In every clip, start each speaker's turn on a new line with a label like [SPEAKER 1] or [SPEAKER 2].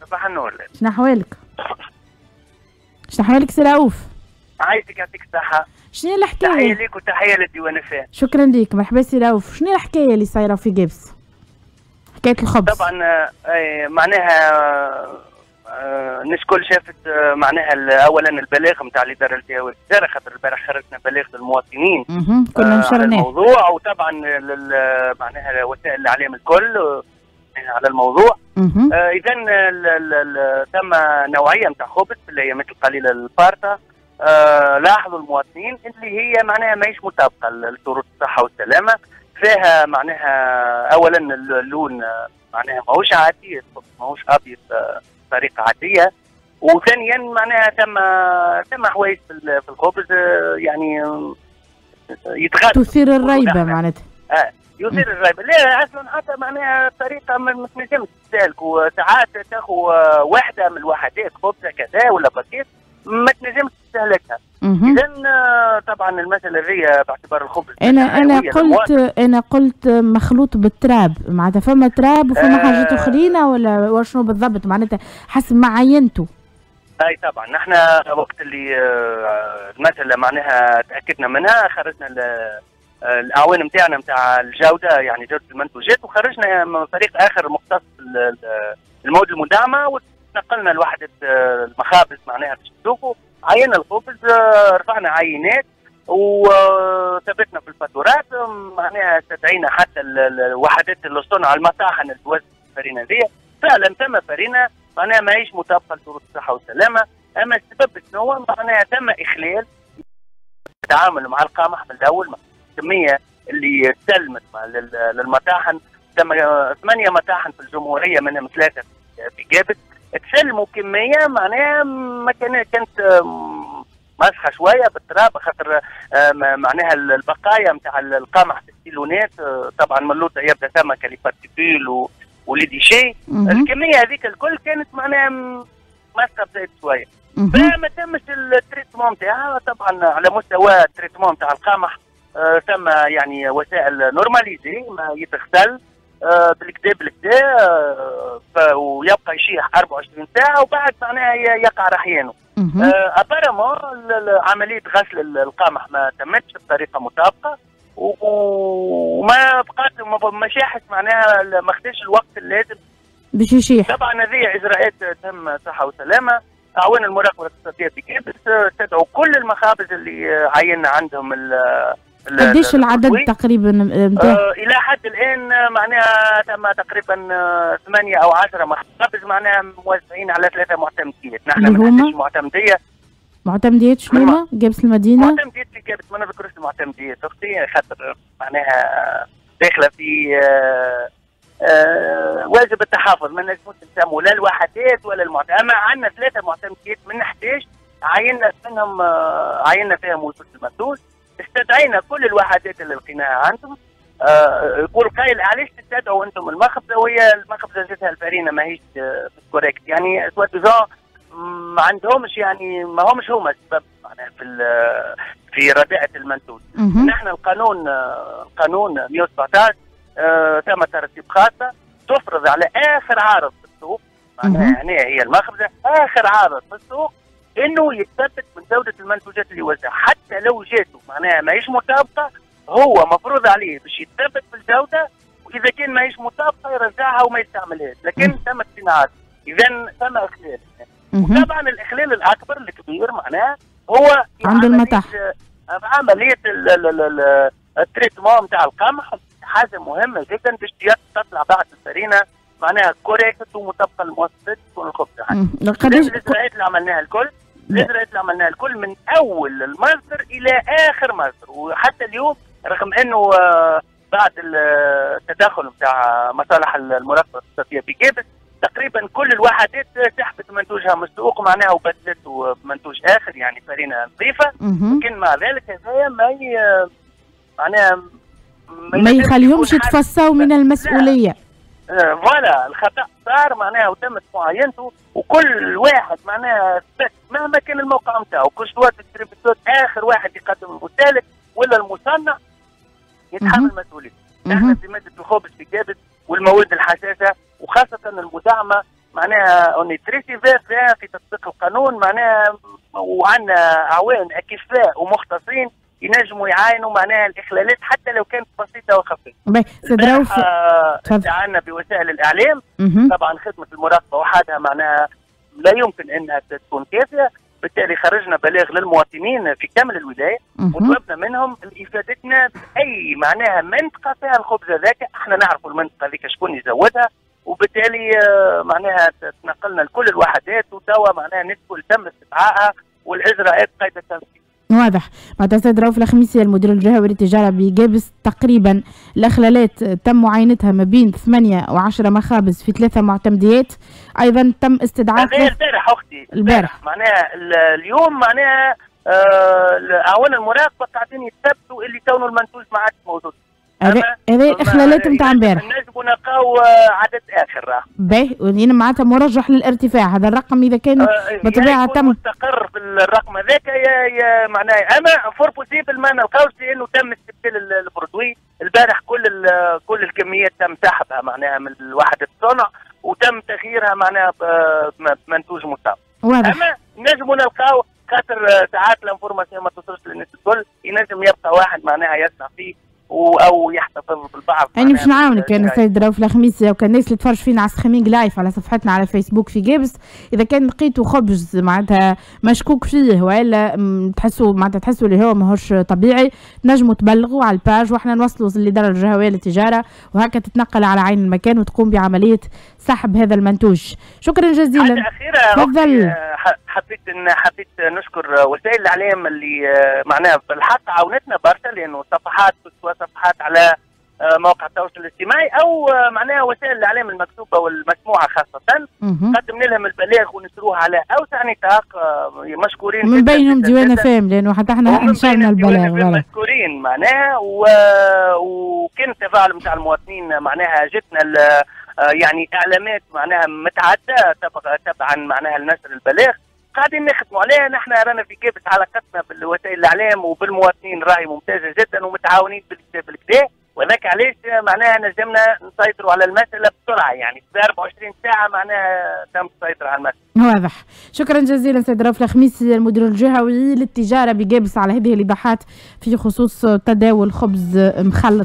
[SPEAKER 1] صباح النور.
[SPEAKER 2] شنو احوالك؟ شنو احوالك سي رؤوف؟
[SPEAKER 1] عايزك يعطيك الصحة.
[SPEAKER 2] شنو الحكاية؟
[SPEAKER 1] تحية ليك وتحية للديوان الفان.
[SPEAKER 2] شكرا ليك، مرحبا سي رؤوف، شنو الحكاية اللي صايرة في جابس؟ حكاية الخبز.
[SPEAKER 1] طبعا معناها الناس الكل شافت معناها اولا البلاغ نتاع الاداره الجهويه الجزائر، خاطر البارح خرجنا بلاغ للمواطنين
[SPEAKER 2] كنا نشرناه
[SPEAKER 1] على الموضوع، وطبعا معناها وسائل الاعلام الكل على الموضوع. اذا ثم نوعيه نتاع خبز اللي هي مثل قليله البارتا. لاحظوا المواطنين اللي هي معناها ماهيش مطابقه لشروط الصحه والسلامه، فيها معناها اولا اللون معناها ماهوش عادي، ماهوش ابيض بطريقه عاديه، وثانيا معناها ثم حوايج في الخبز يعني يتغادر
[SPEAKER 2] تثير الريبه معناتها.
[SPEAKER 1] يثير الريبه، لا اصلا حتى معناها طريقه ما تنجمش تسالك، وساعات تاخذ واحده من الوحدات خبزه كذا ولا باكيت ما تنجمش تستهلكها. اذا طبعا المساله هذه باعتبار الخبز
[SPEAKER 2] انا قلت مخلوط بالتراب، معناتها فما تراب وفما حاجات اخرين ولا شنو بالضبط معناتها حسب ما عينتوا؟
[SPEAKER 1] اي طبعا نحن وقت اللي المساله معناها تاكدنا منها خرجنا الاعوان نتاعنا نتاع الجوده، يعني جوده المنتوجات، وخرجنا فريق اخر مختص بالمواد المدعمه، ونقلنا لوحده المخابز معناها باش تشوفوا. عينا الخبز، رفعنا عينات وثبتنا في الفاتورات، معناها استدعينا حتى الوحدات اللي صنع المطاحن اللي توزع الفرينه هذيا. فعلا ثم فرينه معناها ماهيش مطابقه لشروط الصحه والسلامه، اما السبب شنو؟ معناها ثم اخلال التعامل مع القمح من الاول. الكميه اللي سلمت للمطاحن، ثم 8 مطاحن في الجمهوريه منهم 3 في جابس، تسلموا كميه معناها ما كانت مسخه شويه بالتراب، خاطر معناها البقايا نتاع القمح في السيلونات طبعا ملوطه يبدا ثم كاليبارتيكول وليدي شيء. الكميه هذيك الكل كانت معناها مسخه بزايد شويه، فما تمش التريتمون نتاعها. طبعا على مستوى التريتمون نتاع القمح ثم يعني وسائل نورماليزي ما يتغسل بالكدا ويبقى يشيح 24 ساعه، وبعد معناها يقع رحيانه. ابارامون عمليه غسل القمح ما تمتش بطريقه مطابقه، وما بقات ما شاحش معناها ما خداش الوقت اللازم
[SPEAKER 2] باش يشيح.
[SPEAKER 1] طبعا هذه اجراءات تم صحه وسلامه. اعوان المراقبه الاقتصاديه في جابس تدعو كل المخابز اللي عينا عندهم
[SPEAKER 2] قديش العدد تقريبا
[SPEAKER 1] الى حد الان معناها تم تقريبا 8 أو 10 مخابز معناها موزعين على 3 معتمديات. نحن ما عندناش
[SPEAKER 2] معتمديات شنو هما؟ جابس المدينه؟
[SPEAKER 1] معتمديات في جابس، ما نذكرش المعتمديات اختي خاطر معناها داخله في واجب التحافظ، ما نجموش نسموا لا الوحدات ولا المعتمديات. اما عندنا 3 معتمديات من 11 عينا منهم عينا فيهم وجود المنتوج. استدعينا كل الوحدات اللي لقيناها عندهم. يقول قايل علاش تستدعوا انتم المخبزه وهي المخبزه ذاتها الفرينه ماهيش كوريكت، يعني سوا ديزون ما عندهمش، يعني ما همش هما السبب معناها في رداءة المنتوج. نحن القانون 117 ثم ترتيب خاصه تفرض على اخر عارض في السوق، معناها هنا هي المخبزه اخر عارض في السوق انه يتثبت من جوده المنتوجات اللي يوزعها، حتى لو جاته معناها ماهيش مطابقه هو مفروض عليه باش يتثبت في الجوده، واذا كان ماهيش مطابقه يرجعها وما يستعملهاش، لكن تم اقتناعات. اذا ثم اخلال. وطبعا الاخلال الاكبر الكبير معناه هو
[SPEAKER 2] عند المطاحن،
[SPEAKER 1] عمليه التريتمون نتاع القمح، حاجه مهمه جدا باش تطلع بعد الفرينه معناها كوريكت ومطابقه للمواصفات تكون الخبزه. الاجراءات اللي عملناها الكل، من اول المصدر الى اخر مصدر، وحتى اليوم رغم انه بعد التدخل نتاع مصالح المراقبه الاقتصاديه في جابس تقريبا كل الوحدات سحبت منتوجها من السوق معناها وبدلته بمنتوج اخر، يعني فرينه نظيفه، لكن مع ذلك هذايا معناها
[SPEAKER 2] ما يخليهمش يتفصوا من المسؤوليه.
[SPEAKER 1] فوالا الخطا صار معناها وتمت معاينته، وكل واحد معناها مهما كان الموقع نتاعو، كل سواء الديستريبيتور اخر واحد يقدم المستهلك ولا المصنع يتحمل مسؤوليته. نحن في ماده الخبز في جابس والمواد الحساسه وخاصه المدعمه معناها اوني تري سيفير في تطبيق القانون معناها، وعندنا اعوان اكفاء ومختصين ينجموا يعاينوا معناها الاخلالات حتى لو كانت بسيطه وخفيفه. استعنا بوسائل الاعلام. طبعا خدمه المراقبه وحدها معناها لا يمكن انها تكون كافيه، بالتالي خرجنا بلاغ للمواطنين في كامل الولايه وطلبنا منهم افادتنا باي معناها منطقه فيها الخبز هذاك، احنا نعرفوا المنطقه هذيك شكون يزودها، وبالتالي معناها تنقلنا لكل الوحدات وتوا معناها ندخل تم استدعائها والاجراءات قيد التنفيذ.
[SPEAKER 2] واضح. معناتها السيد رؤوف الخميسي المدير الجهوي للتجاره بجابس، تقريبا الاخلالات تم معاينتها ما بين 8 و10 مخابز في 3 معتمديات، ايضا تم استدعاء
[SPEAKER 1] البارح اختي البارح معناها اليوم معناها اعوان المراقبه قاعدين يثبتوا اللي كونه المنتوج ما عادش موجود.
[SPEAKER 2] هذه الاخلالات نتاع امبارح
[SPEAKER 1] نجموا نلقاو عدد اخر
[SPEAKER 2] باهي، يعني معناتها مرجح للارتفاع هذا الرقم اذا كان بطبيعه تم
[SPEAKER 1] مستقر في الرقم هذاك يا معناها، اما فور بوسيبل ما نلقاوش لانه تم استبدال البرودوي البارح، كل الكميات تم سحبها معناها من وحده الصنع وتم تغييرها معناها بمنتوج مصاب. اما نجموا نلقاو خاطر ساعات الانفورماسيون ما توصلش للناس الكل، ينجم يبقى واحد معناها يسمع فيه او يحتفظ بالبعض.
[SPEAKER 2] يعني باش نعاونك انا السيد رؤوف الخميسي، وكان الناس اللي تفرج فينا على ستريمينغ لايف على صفحتنا على فيسبوك في جابس، اذا كان لقيتوا خبز معناتها مشكوك فيه والا تحسوا اللي هو ماهوش طبيعي، نجموا تبلغوا على الباج واحنا نوصلوا للاداره الجهويه للتجاره، وهكا تتنقل على عين المكان وتقوم بعمليه سحب هذا المنتوج. شكرا جزيلا.
[SPEAKER 1] تفضل. حبيت نشكر وسائل الاعلام اللي معناها بالحق عاونتنا برشا، لانه صفحات على مواقع التواصل الاجتماعي او معناها وسائل الاعلام المكتوبه والمسموعه خاصه، قدمنا لهم البلاغ ونشروها على اوسع نطاق، مشكورين
[SPEAKER 2] من بينهم ديوان فام، لانه حتى احنا نشرنا البلاغ
[SPEAKER 1] مشكورين معناها، وكان التفاعل نتاع المواطنين معناها جتنا يعني اعلامات معناها متعدده تبعا معناها لنشر البلاغ، قاعدين نخدموا عليها. نحن رانا في جابس علاقتنا بالوسائل الاعلام وبالمواطنين راهي ممتازه جدا ومتعاونين بالكدا، وذاك علاش معناها نجمنا نسيطروا على المساله بسرعه، يعني في 24 ساعه معناها تم السيطره على المساله.
[SPEAKER 2] واضح. شكرا جزيلا سيد رؤوف الخميسي المدير الجهوي للتجاره بجابس على هذه الايضاحات في خصوص تداول خبز مخلط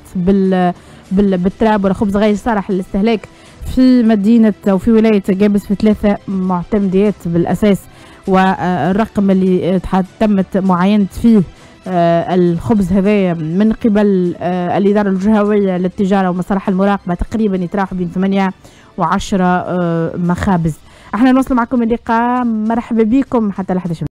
[SPEAKER 2] بالتراب ولا خبز غير صالح للاستهلاك في مدينه او في ولايه جابس في 3 معتمديات بالاساس، والرقم اللي تمت معاينة فيه الخبز هذايا من قبل الإدارة الجهوية للتجارة ومصالح المراقبة تقريبا يتراوح بين 8 و10 مخابز. احنا نوصل معكم اللقاء، مرحبا بكم حتى ل 11.